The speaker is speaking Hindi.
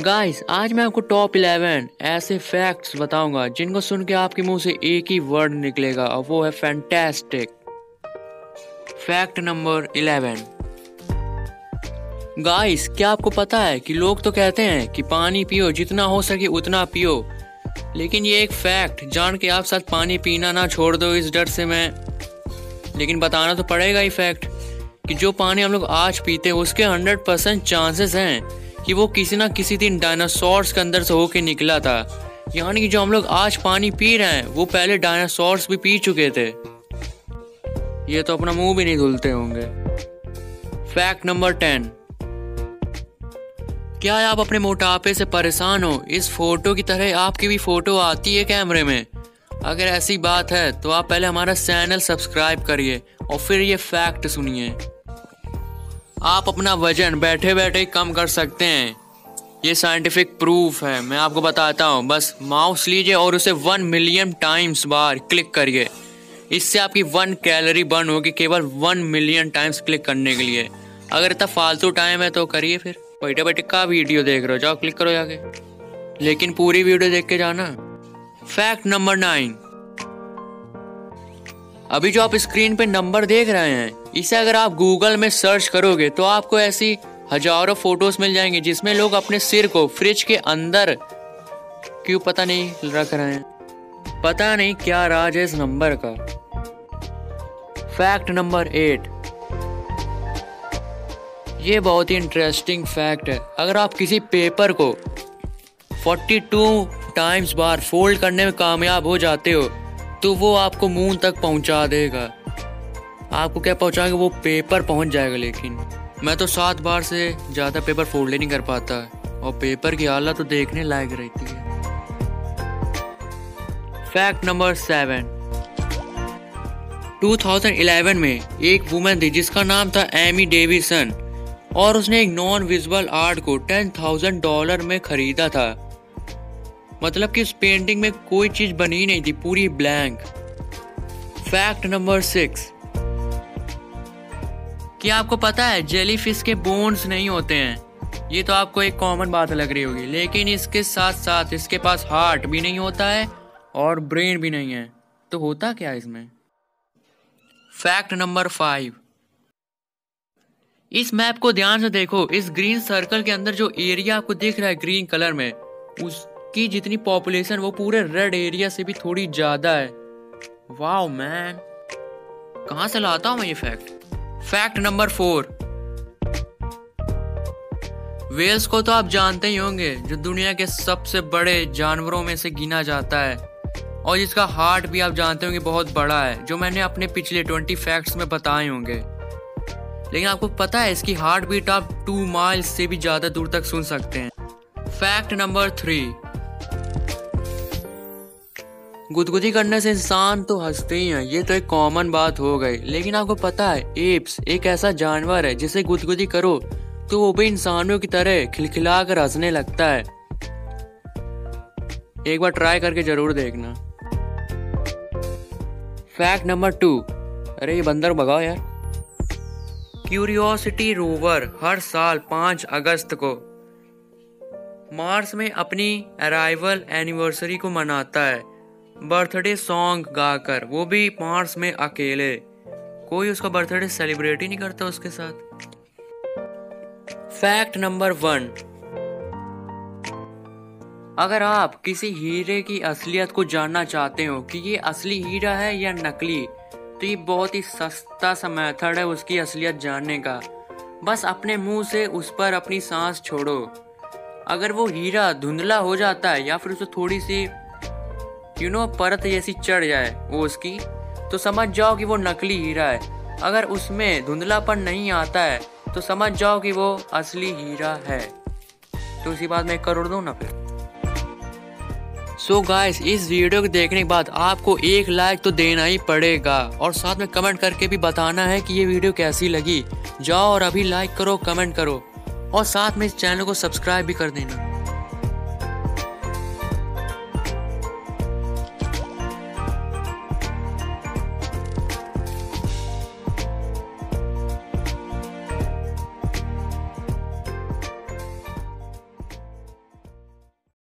गाइस आज मैं आपको टॉप 11 ऐसे फैक्ट्स बताऊंगा जिनको सुन के आपके मुंह से एक ही वर्ड निकलेगा और वो है फैंटास्टिक। Fact number 11। गाइस क्या आपको पता है कि लोग तो कहते हैं कि पानी पियो, जितना हो सके उतना पियो, लेकिन ये एक फैक्ट जान के आप साथ पानी पीना ना छोड़ दो इस डर से मैं लेकिन बताना तो पड़ेगा ही फैक्ट कि जो पानी हम लोग आज पीते हैं उसके 100% चांसेस हैं कि वो किसी ना किसी दिन डायनासोर्स के अंदर से होके निकला था। यानी कि जो हम लोग आज पानी पी रहे हैं वो पहले डायनासोर्स भी पी चुके थे। ये तो अपना मुंह भी नहीं धुलते होंगे। Fact number 10। क्या आप अपने मोटापे से परेशान हो? इस फोटो की तरह आपकी भी फोटो आती है कैमरे में? अगर ऐसी बात है तो आप पहले हमारा चैनल सब्सक्राइब करिए और फिर ये फैक्ट सुनिए। आप अपना वजन बैठे बैठे कम कर सकते हैं, ये साइंटिफिक प्रूफ है। मैं आपको बताता हूँ, बस माउस लीजिए और उसे 1 मिलियन टाइम्स बार क्लिक करिए। इससे आपकी 1 कैलोरी बर्न होगी केवल 1 मिलियन टाइम्स क्लिक करने के लिए। अगर इतना फालतू टाइम है तो करिए, फिर बैठे बैठे का वीडियो देख रहे हो, जाओ क्लिक करो जाके, लेकिन पूरी वीडियो देख के जाना। Fact number 9। अभी जो आप स्क्रीन पे नंबर देख रहे हैं, इसे अगर आप गूगल में सर्च करोगे तो आपको ऐसी हजारों फोटोज मिल जाएंगे जिसमें लोग अपने सिर को फ्रिज के अंदर क्यों पता नहीं रख रहे हैं। पता नहीं क्या राज है इस नंबर का। Fact number 8। ये बहुत ही इंटरेस्टिंग फैक्ट है। अगर आप किसी पेपर को 42 टाइम्स बार फोल्ड करने में कामयाब हो जाते हो तो वो आपको मून तक पहुंचा देगा। आपको क्या पहुंचाएगा? वो पेपर पहुंच जाएगा। लेकिन मैं तो 7 बार से ज़्यादा पेपर फोल्ड ही नहीं कर पाता और पेपर की हालत तो देखने लायक रहती है। Fact number 7। 2011 में एक वुमेन थी जिसका नाम था एमी डेविसन और उसने एक नॉन विजुअल आर्ट को $10,000 में खरीदा था। मतलब कि उस पेंटिंग में कोई चीज बनी नहीं थी, पूरी ब्लैंक। Fact number 6। क्या आपको पता है जेलीफिश के बोन्स नहीं होते हैं? ये तो आपको एक कॉमन बात लग रही होगी, लेकिन इसके साथ साथ इसके पास हार्ट भी नहीं होता है और ब्रेन भी नहीं है। तो होता क्या है इसमें? Fact number 5। इस मैप को ध्यान से देखो। इस ग्रीन सर्कल के अंदर जो एरिया आपको दिख रहा है ग्रीन कलर में, उसकी जितनी पॉपुलेशन वो पूरे रेड एरिया से भी थोड़ी ज्यादा है। वाओ मैन, कहां से लाता हूं मैं ये फैक्ट। Fact number 4। वेल्स को तो आप जानते ही होंगे, जो दुनिया के सबसे बड़े जानवरों में से गिना जाता है और जिसका हार्ट भी आप जानते होंगे बहुत बड़ा है, जो मैंने अपने पिछले 20 फैक्ट्स में बताए होंगे। लेकिन आपको पता है इसकी हार्ट बीट आप 2 माइल्स से भी ज्यादा दूर तक सुन सकते हैं। Fact number 3। गुदगुदी करने से इंसान तो हंसते ही हैं, ये तो एक कॉमन बात हो गई। लेकिन आपको पता है एप्स एक ऐसा जानवर है जिसे गुदगुदी करो तो वो भी इंसानों की तरह खिलखिला कर हंसने लगता है। एक बार ट्राई करके जरूर देखना। Fact number 2। अरे ये बंदर भगाओ यार। क्यूरियोसिटी रोवर हर साल 5 अगस्त को मार्स में अपनी अराइवल एनिवर्सरी को मनाता है, बर्थडे सॉन्ग गाकर, वो भी मार्स में अकेले। कोई उसका बर्थडे सेलिब्रेट ही नहीं करता उसके साथ। Fact number 1। अगर आप किसी हीरे की असलियत को जानना चाहते हो कि ये असली हीरा है या नकली, तो ये बहुत ही सस्ता सा मेथड है उसकी असलियत जानने का। बस अपने मुंह से उस पर अपनी सांस छोड़ो। अगर वो हीरा धुंधला हो जाता है या फिर उसे थोड़ी सी परत जैसी चढ़ जाए वो उसकी, तो समझ जाओ कि वो नकली हीरा है। अगर उसमें धुंधलापन नहीं आता है तो समझ जाओ कि वो असली हीरा है। तो इसी बात में 1 करोड़ दो ना फिर। सो गाइस, इस वीडियो को देखने के बाद आपको 1 लाइक तो देना ही पड़ेगा और साथ में कमेंट करके भी बताना है कि ये वीडियो कैसी लगी। जाओ और अभी लाइक करो, कमेंट करो और साथ में इस चैनल को सब्सक्राइब भी कर देना।